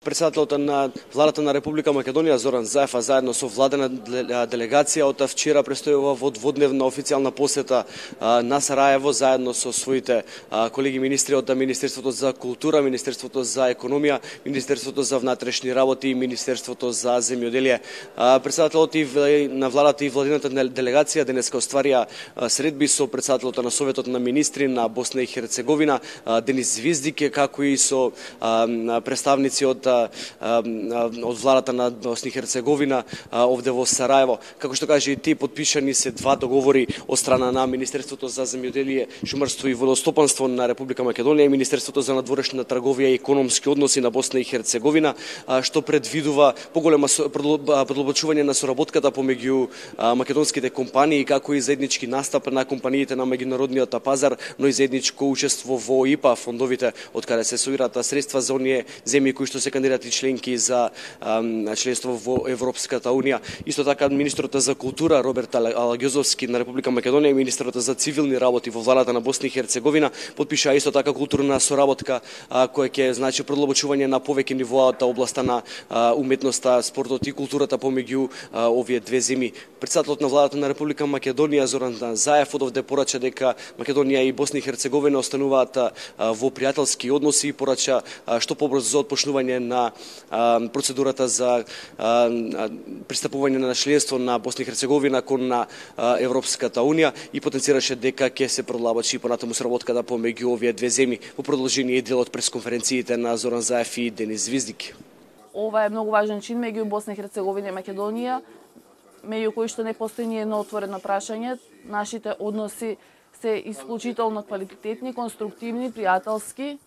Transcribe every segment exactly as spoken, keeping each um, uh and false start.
Председателот на владата на Република Македонија Зоран Заев, а заедно со владена делегација од вчера престојува во дводневна официјална посета на Сараево заедно со своите колеги министри од Министерството за култура, Министерството за економија, Министерството за внатрешни работи и Министерството за земјоделие. Председателот на владата и владината делегација денеска остварија средби со председателот на Советот на министри на Босна и Херцеговина Денис Звиздик, како и со представници од од владата на Босна и Херцеговина овде во Сараево. Како што кажа и ти, подпишани се два договори од страна на Министерството за земјоделие, шумарство и водостопанство на Република Македонија и Министерството за надворешна трговија и економски односи на Босна и Херцеговина, што предвидува поголема продлабочување на соработката помеѓу македонските компании, како и заеднички настап на компаниите на меѓународниот пазар, но и заедничко учество во И П А фондовите, од каде се собираат средства за оние земји кои што се кандидати членки за членство во Европската унија. Исто така министерот за култура Роберт Алагјозовски на Република Македонија и министерот за цивилни работи во владата на Босна и Херцеговина подпишаа исто така културна соработка која ќе значи продлабочување на повеќе нивоа од областа на уметноста, спортот и културата помеѓу овие две земји. Председателот на владата на Република Македонија Зоран Заев одовде порача дека Македонија и Босна и Херцеговина остануваат во пријателски односи и порача што побрзо за отпочнување на процедурата за пристапување на членство на Босна и Херцеговина кон на Европската унија и потенцираше дека ќе се продлабочи понатаму соработката помеѓу овие две земји. Во продолжение дел од пресконференциите на Зоран Заев и Денис Звиздик. Ова е многу важен чин меѓу Босна и Херцеговина и Македонија, меѓу кои што не постои ни едно отворено прашање. Нашите односи се исклучително квалитетни, конструктивни, пријателски,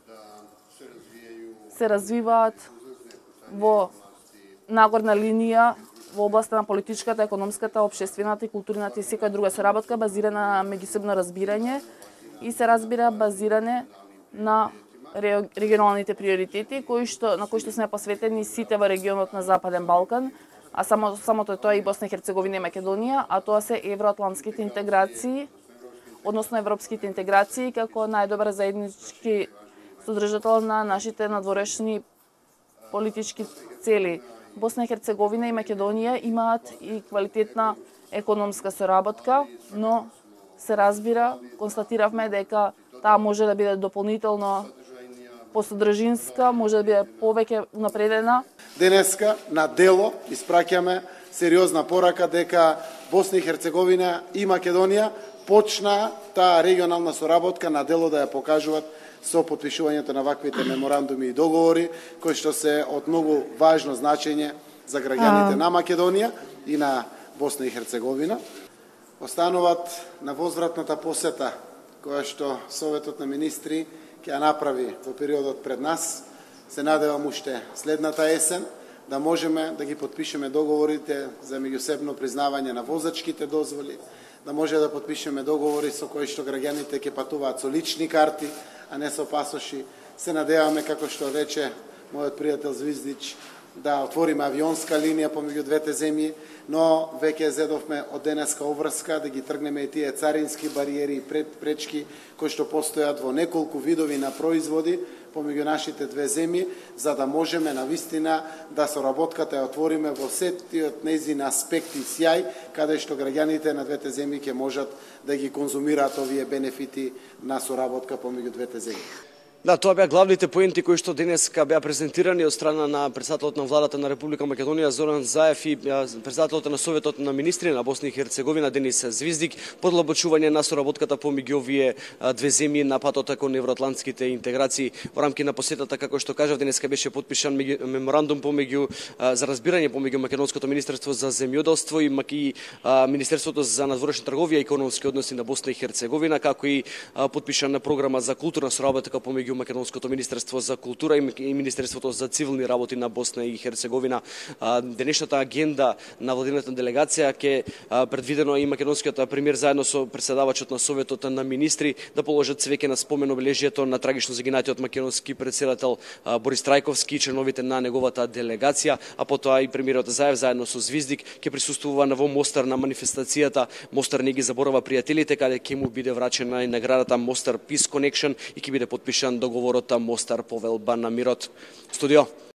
се развиваат во нагорна линија во областа на политичката, економската, општествената и културната и секоја друга соработка базирана на меѓусебно разбирање и се разбира базиране на регионалните приоритети кои што на кои што сме посветени сите во регионот на Западен Балкан, а само самото тоа и Босна и Херцеговина и Македонија, а тоа се евроатлантските интеграции, односно европските интеграции како најдобар заеднички содржател на нашите надворешни политички цели. Босна и Херцеговина и Македонија имаат и квалитетна економска соработка, но се разбира, констатиравме дека таа може да биде дополнително посодржинска, може да биде повеќе унапредена. Денеска на дело испраќаме сериозна порака дека Босна и Херцеговина и Македонија почна таа регионална соработка на дело да ја покажуваат со потпишувањето на ваквите меморандуми и договори, кои што се од многу важно значење за граѓаните на Македонија и на Босна и Херцеговина. Остануваат на возвратната посета која што Советот на министри ќе ја направи во периодот пред нас. Се надевам уште следната есен да можеме да ги потпишеме договорите за меѓусебно признавање на возачките дозволи, да може да потпишеме договори со кои што граѓаните ќе патуваат со лични карти, а не со пасоши. Се надеваме, како што рече мојот пријател Звиздич, да отвориме авионска линија помеѓу двете земји, но веќе зедовме од денеска обврска да ги тргнеме и тие царински бариери и пречки кои што постојат во неколку видови на производи помеѓу нашите две земји, за да можеме навистина да соработката ја отвориме во сетиот нејзин аспект и сјај, каде што граѓаните на двете земји ќе можат да ги конзумираат овие бенефити на соработка помеѓу двете земји. Да, тоа беа главните поенти кои што денеска беа презентирани од страна на председателот на владата на Република Македонија Зоран Заев и председателот на Советот на министри на Босна и Херцеговина Денис Звиздик, подлабочување на соработката помеѓу овие две земји на патот кон евроатлантските интеграции. Во рамки на посетата, како што кажав, денеска беше потпишан меморандум помеѓу за разбирање помеѓу Македонското министерство за земјоделство и Министерството за надворешна трговија и економски односи на Босна и Херцеговина, како и потпишана програма за културна соработка помеѓу Македонското министерство за култура и Министерството за цивилни работи на Босна и Херцеговина. Денешната агенда на владината делегација ќе предвидено и македонскиот премиер заедно со претседавачот на Советот на министри да положат цвеќе на спомен обележјето на трагично загинатиот македонски претседател Борис Трајковски и членовите на неговата делегација, а потоа и премиерот Заев заедно со Звиздик ќе присуствува во Мостар на манифестацијата Мостар не ги заборава пријателите, каде ќе му биде врачена и наградата Мостар Peace Connection и ќе биде потпишан договорот Мостар повелба на мирот. Студио.